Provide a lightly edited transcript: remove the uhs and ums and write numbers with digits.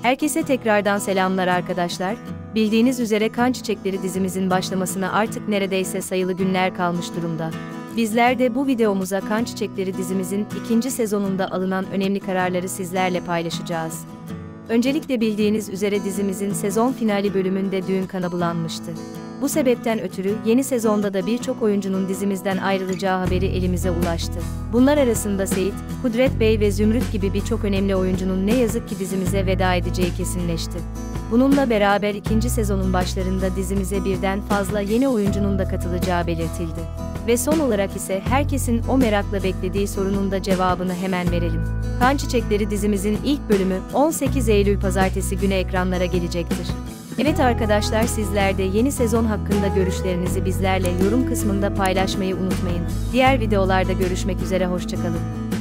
Herkese tekrardan selamlar arkadaşlar. Bildiğiniz üzere Kan Çiçekleri dizimizin başlamasına artık neredeyse sayılı günler kalmış durumda. Bizler de bu videomuza Kan Çiçekleri dizimizin 2. sezonunda alınan önemli kararları sizlerle paylaşacağız. Öncelikle bildiğiniz üzere dizimizin sezon finali bölümünde düğün kanı bulanmıştı. Bu sebepten ötürü yeni sezonda da birçok oyuncunun dizimizden ayrılacağı haberi elimize ulaştı. Bunlar arasında Seyit, Kudret Bey ve Zümrüt gibi birçok önemli oyuncunun ne yazık ki dizimize veda edeceği kesinleşti. Bununla beraber 2. sezonun başlarında dizimize birden fazla yeni oyuncunun da katılacağı belirtildi. Ve son olarak ise herkesin o merakla beklediği sorunun da cevabını hemen verelim. Kan Çiçekleri dizimizin ilk bölümü 18 Eylül Pazartesi günü ekranlara gelecektir. Evet arkadaşlar, sizler de yeni sezon hakkında görüşlerinizi bizlerle yorum kısmında paylaşmayı unutmayın. Diğer videolarda görüşmek üzere, hoşça kalın.